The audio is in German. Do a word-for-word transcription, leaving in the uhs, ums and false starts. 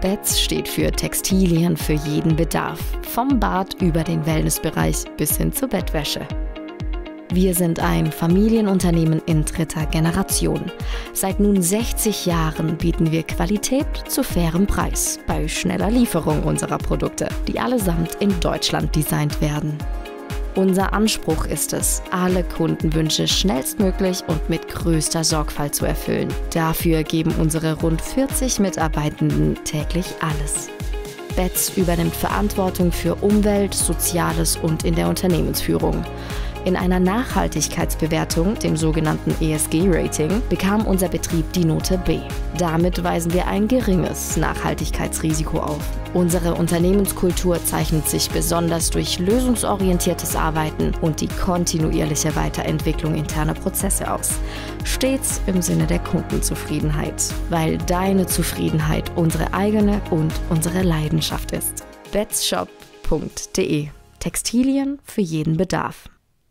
Betz steht für Textilien für jeden Bedarf, vom Bad über den Wellnessbereich bis hin zur Bettwäsche. Wir sind ein Familienunternehmen in dritter Generation. Seit nun sechzig Jahren bieten wir Qualität zu fairem Preis bei schneller Lieferung unserer Produkte, die allesamt in Deutschland designt werden. Unser Anspruch ist es, alle Kundenwünsche schnellstmöglich und mit größter Sorgfalt zu erfüllen. Dafür geben unsere rund vierzig Mitarbeitenden täglich alles. Betz übernimmt Verantwortung für Umwelt, Soziales und in der Unternehmensführung. In einer Nachhaltigkeitsbewertung, dem sogenannten E S G-Rating, bekam unser Betrieb die Note B. Damit weisen wir ein geringes Nachhaltigkeitsrisiko auf. Unsere Unternehmenskultur zeichnet sich besonders durch lösungsorientiertes Arbeiten und die kontinuierliche Weiterentwicklung interner Prozesse aus. Stets im Sinne der Kundenzufriedenheit, weil deine Zufriedenheit unsere eigene und unsere Leidenschaft ist. betzshop punkt de – Textilien für jeden Bedarf.